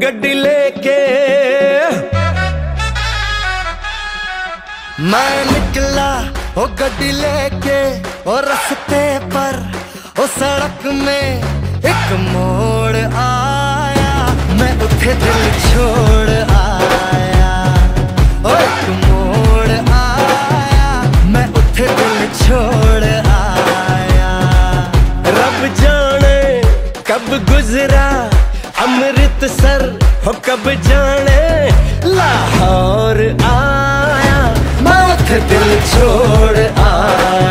गड्डी लेके मैं निकला, ओ गड्डी लेके, ओ रास्ते पर, ओ सड़क में एक मोड़ आया, मैं उठे दिल छोड़ आया। ओ एक मोड़ आया, मैं उठे दिल छोड़ आया। रब जाने कब गुजरा अमृतसर, हो कब जाने लाहौर आया, मैं उठे दिल छोड़ आया।